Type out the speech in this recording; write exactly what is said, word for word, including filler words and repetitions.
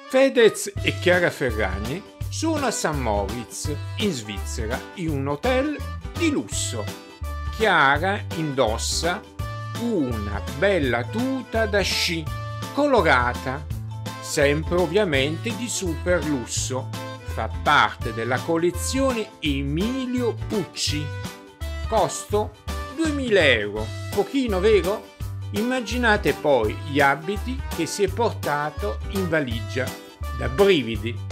Fedez e Chiara Ferragni sono a Saint Moritz, in Svizzera, in un hotel di lusso. Chiara indossa una bella tuta da sci, colorata, sempre ovviamente di super lusso. Fa parte della collezione Emilio Pucci. Costo duemila euro, pochino vero? Immaginate poi gli abiti che si è portato in valigia, da brividi.